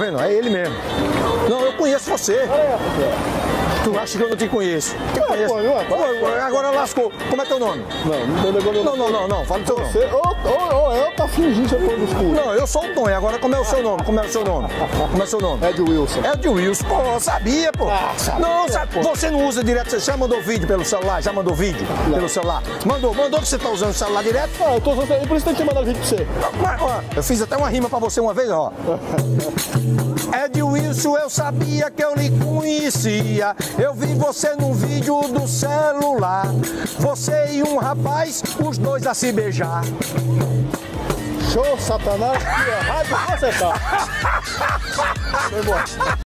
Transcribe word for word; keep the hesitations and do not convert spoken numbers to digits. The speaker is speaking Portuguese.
vendo? É ele mesmo. Não, eu conheço você. Tu acha que eu não te conheço? Te Ué, conheço. pô, ué, pô. Ué, ué, agora lascou. Como é teu nome? Não, não tem negócio. Não, não, não, não. Fala o teu nome. Você, ou, ou, ou eu tá fingindo ser pôr no escuro. Não, eu sou o Tonho. Agora como é o seu nome? Como é o seu nome? Como é o seu nome? Ed Wilson. Ed Wilson. Pô, sabia, pô. Ah, sabia, não, sabe, pô. você não usa direto. Você já mandou vídeo pelo celular? Já mandou vídeo Não. pelo celular? Mandou. Mandou que você tá usando o celular direto? Ah, eu tô usando aí, por isso tem que mandar vídeo pra você. Mas, ó, eu fiz até uma rima pra você uma vez, ó. Ed Wilson, eu sabia que eu lhe conhecia. Eu vi você num vídeo do celular. Você e um rapaz, os dois a se beijar. Show, Satanás, que errado você tá. Foi embora.